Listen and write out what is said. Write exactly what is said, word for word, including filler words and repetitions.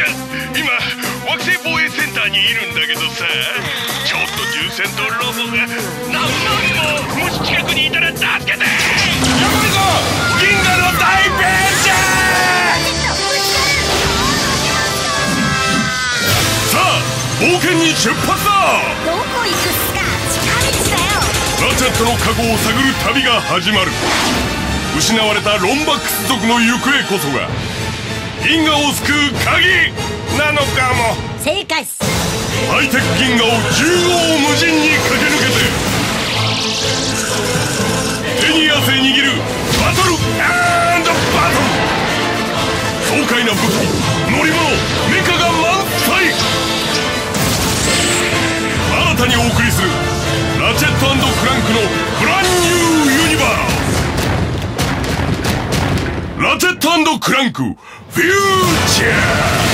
今惑星防衛センターにいるんだけどさ、ちょっと重戦闘ロボが何万も、もし近くにいたら助けて。やばいぞ、銀河の大ページャー。さあ冒険に出発だ。 どこ行くっすか。近道だよ。 ラチェットの過去を探る旅が始まる。失われたロンバックス族の行方こそが銀河を救う鍵なのかも。 正解っす。 ハイテク銀河を縦横無尽に駆け抜けて手に汗握るバトル&バトル。爽快な武器、乗り物、メカが満載。新たにお送りするラチェット&クランクのブランニューユニバース。ラチェット&クランクフューチャー。